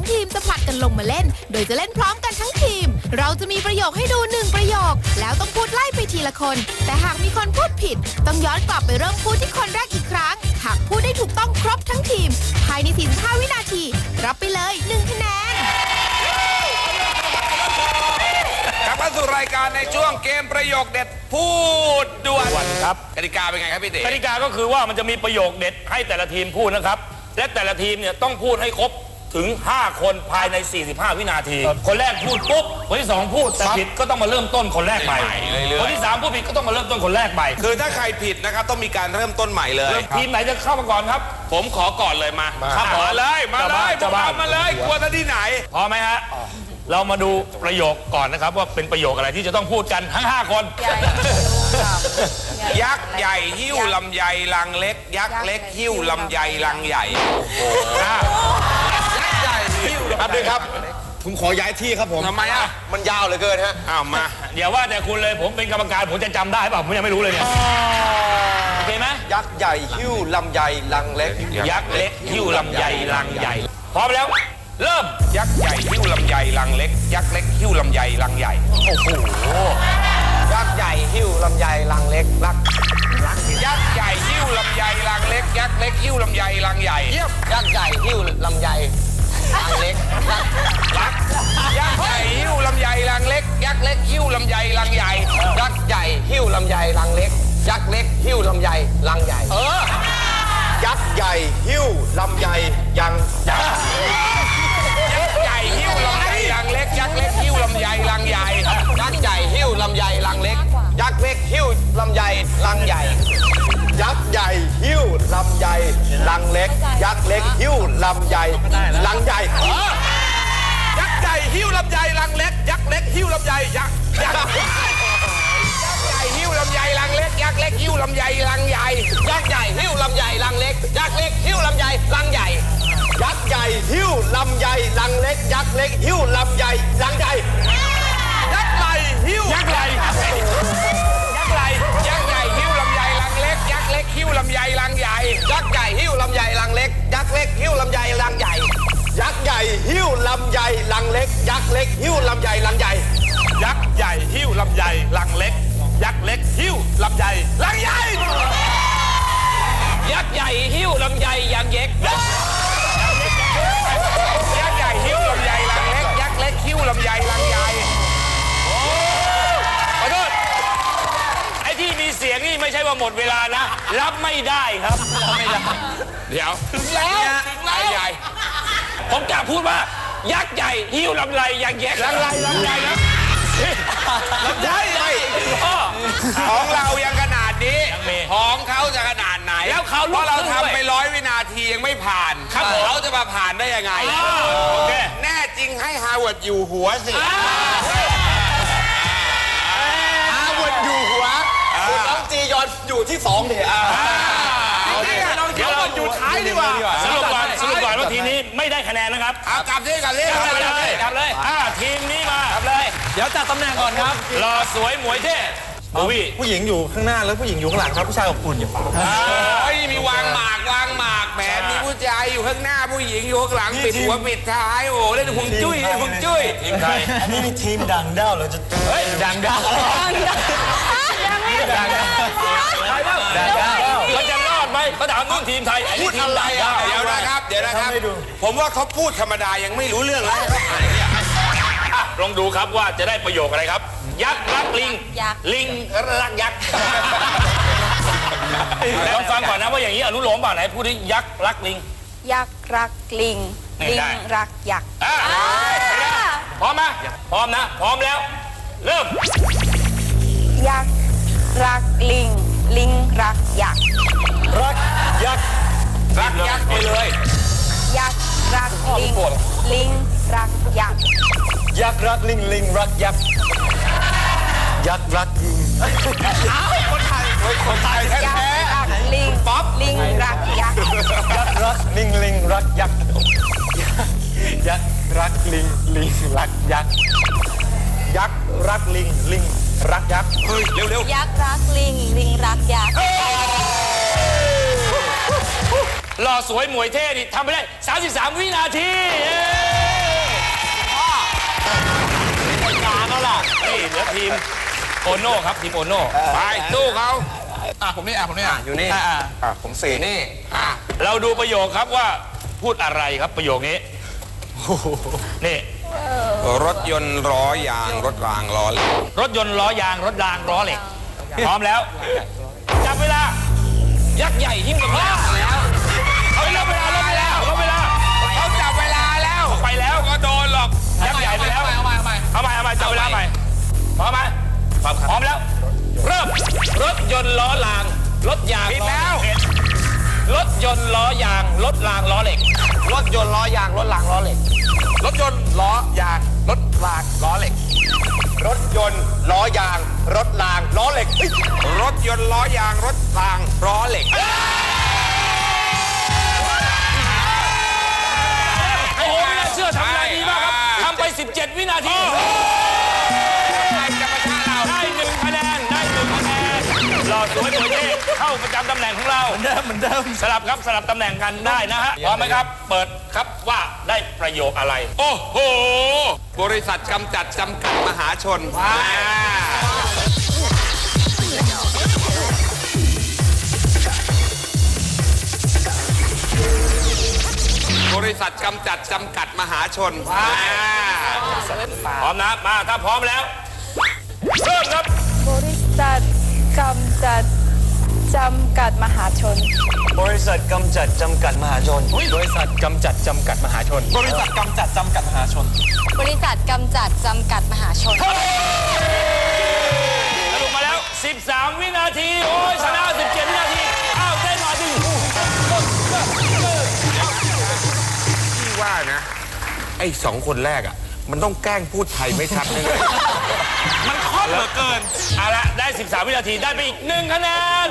ทีมจะผลัดกันลงมาเล่นโดยจะเล่นพร้อมกันทั้งทีมเราจะมีประโยคให้ดู1ประโยคแล้วต้องพูดไล่ไปทีละคนแต่หากมีคนพูดผิดต้องย้อนกลับไปเริ่มพูดที่คนแรกอีกครั้งหากพูดได้ถูกต้องครบทั้งทีมภายใน45วินาทีรับไปเลย1คะแนนกลับมาสู่รายการในช่วงเกมประโยคเด็ดพูดด่วนครับกติกาเป็นไงครับพี่เต๋กติกาก็คือว่ามันจะมีประโยคเด็ดให้แต่ละทีมพูดนะครับและแต่ละทีมเนี่ยต้องพูดให้ครบถึง5คนภายใน45วินาทีคนแรกพูดปุ๊บคนที่2พูดแต่ผิดก็ต้องมาเริ่มต้นคนแรกใหม่คนที่3พูดผิดก็ต้องมาเริ่มต้นคนแรกใหม่คือถ้าใครผิดนะครับต้องมีการเริ่มต้นใหม่เลยทีมไหนจะเข้ามาก่อนครับผมขอก่อนเลยมาเลยมาเลยกลัวที่ไหนพร้อมไหมฮะเรามาดูประโยคก่อนนะครับว่าเป็นประโยคอะไรที่จะต้องพูดกันทั้ง5คนยักษ์ใหญ่หิ้วลำไยลังเล็กยักษ์เล็กหิ้วลำไยลังใหญ่ยักษ์ใหญ่หิ้วครับด้วยครับผมขอย้ายที่ครับผมทำไมอ่ะมันยาวเหลือเกินฮะอ้าวมาเดี๋ยวว่าแต่คุณเลยผมเป็นกรรมการผมจะจำได้เปล่าผมยังไม่รู้เลยเนี่ยโอเคไหมยักษ์ใหญ่หิ้วลำไยลังเล็กยักษ์เล็กหิ้วลำไยลังใหญ่พร้อมแล้วเริ่มยักษ์ใหญ่หิ้วลำไยลังเล็กยักษ์เล็กหิ้วลำไยลังใหญ่โอ้โหยักษ์ใหญ่หิ้วลำไยลังเล็กยักษ์ใหญ่หิ้วลำไยลังเล็กยักษ์เล็กหิ้วลำไยลังใหญ่ยักษ์ใหญ่หิ้วลำไยลังเล็กยักษ์ใหญ่หิ้วลำไยลังเล็กยักษ์เล็กหิ้วลำไยลังใหญ่ยักษ์ใหญ่หิ้วลำไยลังเล็กยักษ์เล็กหิ้วลำไยลังใหญ่ยักษ์ใหญ่หิ้วลำไยยักษ์ใหญ่หิ้วลำไยลังเล็กยักษ์เล็กหิ้วลำไยลังใหญ่ยักษ์ใหญ่หิ้วลำไยลังเล็กยักษ์เล็กหิ้วลำไยลังใหญ่ยักษ์ใหญ่หิ้วลำไยลังเล็กยักษ์เล็กหิ้วลำไยลังใหญ่ยักษ์ใหญ่หิ้วลำไยลังเล็กยักษ์เล็กหิ้วลำไยยักษ์ใหญ่หิ้วลำไยลังเล็กยักษ์เล็กหิ้วลำไยลังใหญ่ยักษ์ใหญ่หิ้วลำไยลังเล็กยักษ์เล็กหิ้วลำไยลังใหญ่ยักษ์ใหญ่หิ้วลำไยลังเล็กยักษ์เล็กหิ้วลำไยลังใหญ่ยักษ์ใหญ่หิ้วยักษ์ใหญ่ยักษ์ใหญ่หิ้วลำไยลังเล็กยักษ์เล็กหิ้วลำไยลังใหญ่ยักษ์ใหญ่หิ้วลำไยลังเล็กยักษ์เล็กหิ้วลำไยลังใหญ่ยักษ์ใหญ่หิ้วลำไยลังเล็กยักษ์เล็กหิ้วลำไยลังใหญ่ยักษ์ใหญ่หิ้วลำไยลังเล็กยักษ์เล็กหิ้วลำไยลังใหญ่ยักษ์ใหญ่หิ้วลำไยยังเย็กยักษ์ใหญ่หิ้วลำไยลังเล็กยักษ์เล็กหิ้วลำไยลังใหญ่ขอโทษไอ้ที่มีเสียงนี่ไม่ใช่ว่าหมดเวลานะรับไม่ได้ครับเดี๋ยวถึงแล้วใหญ่ผมกะพูดว่ายักษ์ใหญ่หิ้วลำไยยังเย็กลังใหญ่นะลำไยของเรายังขนาดนี้ของเขาจะขนาดไหนแล้วเขาเพราะเราทำไป100 วินาทียังไม่ผ่านเขาจะมาผ่านได้ยังไงแน่จริงให้ฮาร์วาร์ดอยู่หัวสิฮาร์วาร์ดอยู่หัวน้องจียอนอยู่ที่2เนี่ยเดี๋ยวมันอยู่ท้ายดีกว่าสรุปก่อนว่าทีมนี้ไม่ได้คะแนนนะครับกลับเลยทีมนี้มาเดี๋ยวจัดตำแหน่งก่อนครับรอสวยหมวยเท่ผู้หญิงอยู่ข้างหน้าแล้วผู้หญิงอยู่ข้างหลังครับผู้ชายอบอุ่นอยู่มีวางหมากแหมมีผู้ชายอยู่ข้างหน้าผู้หญิงอยู่ข้างหลังปิดหัวปิดท้ายโอ้เล่นหุ่นจุ้ยทีมใครอันนี้มีทีมดังด้าวเราจะดังด้าวมันจะรอดไหมเขาถามนู่นทีมไทยอันนี้ทีมดังด้าวเดี๋ยวนะครับผมว่าเขาพูดธรรมดายังไม่รู้เรื่องเลยลองดูครับว่าจะได้ประโยคอะไรครับยักษ์รักลิงลิงรักยักษ์ลองฟังก่อนนะว่าอย่างนี้อนุโลมป่ะไหนพูดดิยักษ์รักลิงยักษ์รักลิงลิงรักยักษ์พร้อมไหมพร้อมนะพร้อมแล้วเริ่มยักษ์รักลิงลิงรักยักษ์รักยักษ์ไปเลยยักษ์รักลิงลิงรักยักษ์ยักษ์รักลิงลิงรักยักษ์ยักษ์รักลิงคนไทยแท้ลิงป๊อปลิงรักยักษ์ยักษ์รักลิงลิงรักยักษ์ยักษ์รักลิงลิงรักยักษ์ยักษ์รักลิงลิงรักยักษ์เร็วยักษ์รักลิงลิงรักยักษ์รอสวยหมวยเท่ดิทำไปได้33 วินาทีเหลือทีมโอโน่ครับทีมโอโน่ไปสู้เขาผมนี่อยู่นี่ผมสี่นี่เราดูประโยคครับว่าพูดอะไรครับประโยคนี้นี่รถยนต์ล้อยางรถรางล้อเหล็กรถยนต์ล้อยางรถรางล้อเหล็กพร้อมแล้วจับเวลายักษ์ใหญ่หิ้วลำไยแล้วเอาลบเวลาเขาจับเวลาแล้วไปแล้วก็โดนหรอกยักษ์ใหญ่ไปแล้วเอาใหม่จับเวลาใหม่พร้อมไหมพร้อมแล้วเริ่มรถยนต์ล้อรางรถยางผิดแล้วรถยนต์ล้อยางรถรางล้อเหล็กรถยนต์ล้อยางรถรางล้อเหล็กรถยนต์ล้อยางรถรางล้อเหล็กรถยนต์ล้อยางรถรางล้อเหล็กรถยนต์ล้อยางรถรางล้อเหล็กโอ้โหไม่น่าเชื่อทำได้ดีมากครับทำไป17 วินาทีได้1 คะแนนหล่อสวยตัวนี้เข้าประจำตำแหน่งของเราเหมือนเดิมสลับครับสลับตำแหน่งกันได้นะฮะพร้อมไหมครับเปิดครับว่าได้ประโยคอะไรโอ้โหบริษัทกำจัดจำกัดมหาชนบริษัทกำจัดจำกัดมหาชนพร้อมนะมาถ้าพร้อมแล้วเริ่มครับบริษัทกำจัดจำกัดมหาชนบริษัทกำจัดจำกัดมหาชนบริษัทกำจัดจำกัดมหาชนบริษัทกำจัดจำกัดมหาชนบริษัทกำจัดจำกัดมหาชนสรุปมาแล้ว 13 วินาทีโอ้ยชนะ17 วินาทีอ้าวได้มาดิพี่ว่านะไอ้2 คนแรกอ่ะมันต้องแกล้งพูดไทยไม่ชัดเลยมันคล่องเหลือเกินเอาละได้ 13 วินาทีได้ไปอีก1 คะแนน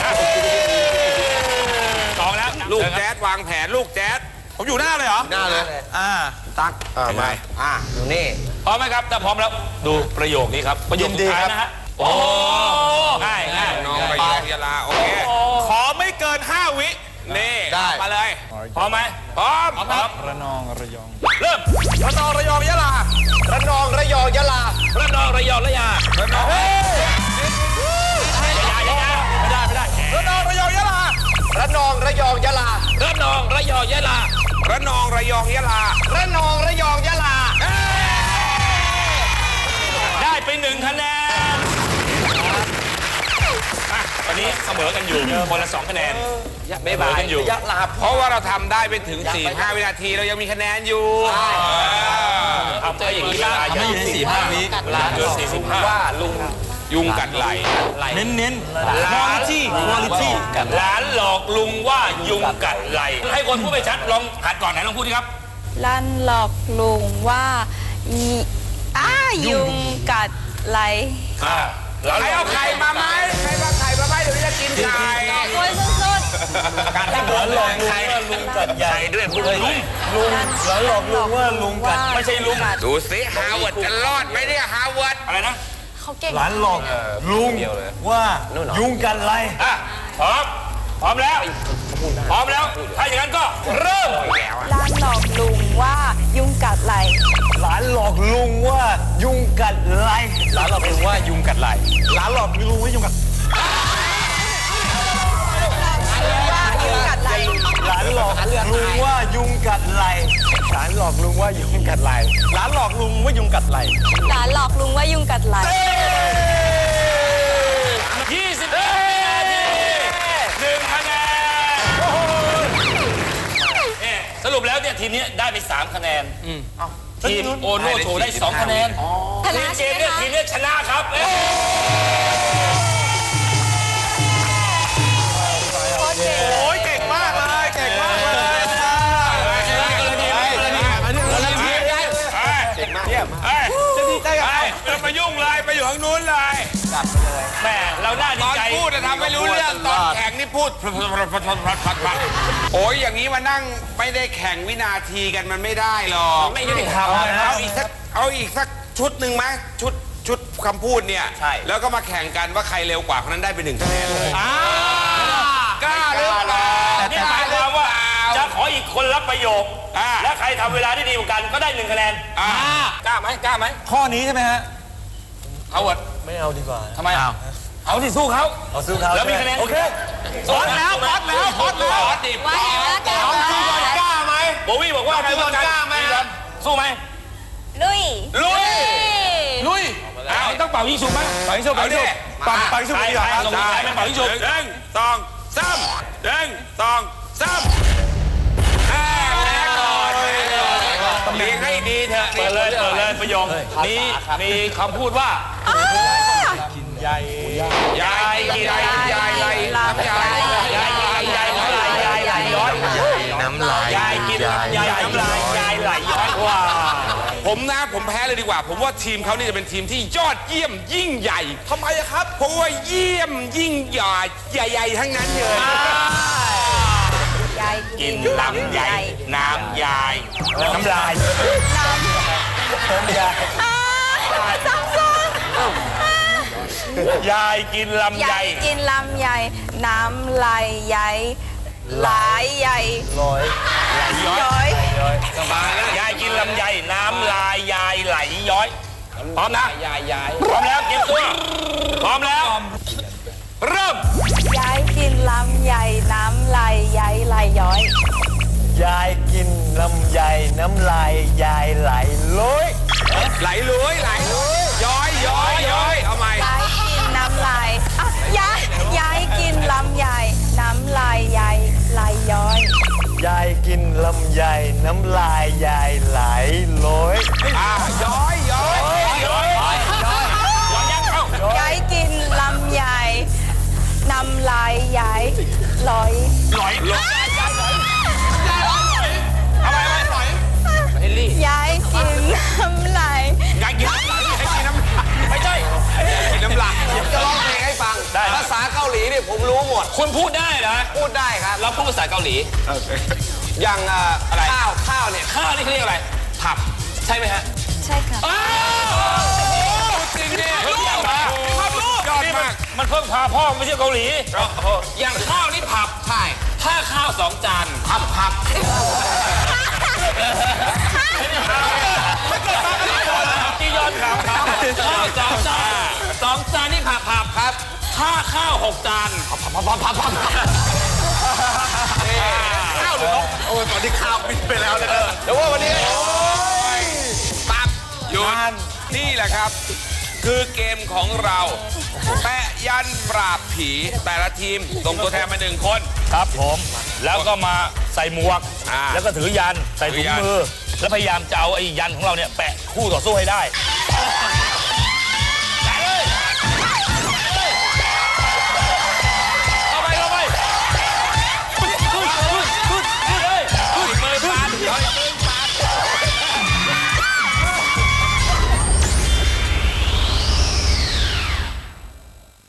สองแล้วลูกแจ๊ดวางแผนลูกแจ๊ดผมอยู่หน้าเลยเหรอหน้าเลยตักไปมาอยู่นี่พร้อมไหมครับถ้าพร้อมแล้วดูประโยคนี้ครับประโยคสุดท้ายนะฮะโอ้ง่ายน้องระยองยะลาโอเคขอไม่เกิน5 วินี่มาเลยพร้อมไหมพร้อมครับระนองระยองเริ่มระนองระยองยะลาระนองระยองยะลาระนองระยองระยาระนองไม่ได้ระนองระยองยะลาระนองระยองยะลาระนองระยองยะลาระนองระยองยะลาระนองระยองยะลาได้ไป1 คะแนนตอนนี้เสมอกันอยู่คนละ2 คะแนนไม่บายกันอยู่ยะลาเพราะว่าเราทำได้ไปถึง 4-5 วินาทีเรายังมีคะแนนอยู่ทำได้อย่างนี้ได้ทำได้อยู่ใน4-5 วิลาเกิน45 ว่าลุงยุงกัดไหลเน้นquality หลานหลอกลุงว่ายุงกัดไหลให้คนพูดไปชัดลองหัดก่อนไหนลองพูดดิครับลั่นหลอกลุงว่ายุงกัดไหลใครเอาไข่มาไหมใครมาไข่มาไหมเดี๋ยวจะกินไข่โอ้ยสุดการที่หลานหลอกลุงว่าลุงกัดใหญ่ด้วยพูดลุงๆลั่นหลอกลุงว่าลุงกัดไม่ใช่ลุงดูสิฮาร์วาร์ดจะรอดไหมเนี่ยฮาร์วาร์ดอะไรนะเขาเก่งหลานหลอกลุงว่ายุงกันไรพร้อมแล้วถ้าอย่างนั้นก็เริ่มลั่นหลอกลุงว่ายุงกัดไหลหลานหลอกลุงว่ายุงกัดไรหลานหลอกลุงว่ายุงกัดไหลหลานหลอกลุงว่ายุงกัดยุงกัดไหลหลานหลอกลุงว่ายุงกัดไรหลานหลอกลุงว่ายุงกัดไรหลานหลอกลุงว่ายุงกัดไรหลานหลอกลุงว่ายุงกัดไหล 20 นาที1 คะแนนสรุปแล้วเนี่ยทีมนี้ได้ไป3 คะแนนทีมโอโน่โชว์ได้2 คะแนนชนะเกใช่มไหมเนี่ยคะทีมนี้ชนะครับโอ้ยเก่งมากเลยเก่งมากเลยจะดีใจกับเราไปยุ่งเลยไปอยู่ข้างนู้นเลยแม่เราน่าดีตอนใจพูดทำไม่รู้เรื่องตอนแข่งนี่พูดโอ้ยอย่างนี้มานั่งไม่ได้แข่งวินาทีกันมันไม่ได้หรอกไม่ยุติธรรมเอาอีกสักชุดหนึ่งไหมชุดคำพูดเนี่ยแล้วก็มาแข่งกันว่าใครเร็วกว่าคนนั้นได้ไป1 คะแนนเลยกล้าหรือเปล่านี่หมายความว่าจะขออีกคนรับประโยคและใครทำเวลาได้ดีกว่ากันก็ได้1 คะแนนกล้าไหมข้อนี้ใช่ไหมฮะเอาวดไม่เอาดีกว่าทำไมเอาที่สู้เขาเอาสู้เขาแล้วมีคะแนนโอเคพอดแล้วพอดแล้วพอดแล้วพอดดิว่าไงว่าแกกล้าไหมโบวี่บอกว่าไงว่ากล้าไหมสู้ไหมลุยลุยลุยต้องเป่ายิงฉุบไหมไปชุบไปชุบไปชุบดีกว่าครับส่งท้ายไม่เป่ายิงฉุบ 1 2 3 1 2 3แล้วก่อนเลี้ยงให้ดีเถอะเปิดเลยประโยคนี้มีคำพูดว่ายายกินยายไรน้ำยายยายไหลย้อยน้ำลายยายกินยายน้ำลายยายไหลย้อยว่าผมแพ้เลยดีกว่า ผมว่าทีมเขานี่จะเป็นทีมที่ยอดเยี่ยมยิ่งใหญ่ทำไมครับ เพราะว่าเยี่ยมยิ่งใหญ่ใหญ่ๆทั้งนั้นเลยยายกินลำใหญ่น้ำยายน้ำลาย ยายกินลำใหยาญ่ยกินลำใหญ่น้ำลายใหญ่หลายใหญ่ร้อยย้อยยายกินลำใหญ่น้ำลายยายไหลย้อยพร้อมนะพร้อมแล้วเก็บตัวพร้อมแล้ว เริ่มยายกินลำใหญ่น้ำลายใหญ่ไหลย้อยยายกินลำไยน้ำลายยายไหลลุยไหลลุยย้อยเอาใหม่ยายกินน้ำลายอ่ะยายกินลำใหญ่น้ำลายใหญ่ไหลย้อยยายกินลำไยน้ำลายยายไหลลุยย้อยยังเข้ายายกินลำใหญ่น้ำลายใหญ่ลอยหลอยเอาไปหลอยยายกินน้ำลายยายกินน้ำไม่ใช่กินน้ำลายจะร้องเพลงให้ฟังได้ภาษาเกาหลีเนี่ยผมรู้หมดคุณพูดได้เหรอพูดได้ครับเราพูดภาษาเกาหลีอย่างอะไรข้าวเนี่ยข้าวนี่เขาเรียกอะไรผับใช่ไหมฮะใช่ค่ะจริงเนี่ยเพิ่งยอดมากยอดมากมันเพิ่งพาพ่อไม่ใช่เกาหลีอย่างข้าวนี่ผับใช่ถ้าข้าว2 จานผับที่ยอดข่าวข้าว2 จาน2 จานนี่ผับครับถ้าข้าว6 จานผับข้าวหรือโอ้ยตอนที่ข้าวบินไปแล้วนะเดี๋ยวว่าวันนี้ปั๊บหยุดนี่แหละครับ คือเกมของเราแปะยันปราบผีแต่ละทีมส่งตัวแทนมา1 คนครับผมแล้วก็มาใส่หมวก แล้วก็ถือยันใส่ถุงมือ แล้วพยายามจะเอาไอ้ยันของเราเนี่ยแปะคู่ต่อสู้ให้ได้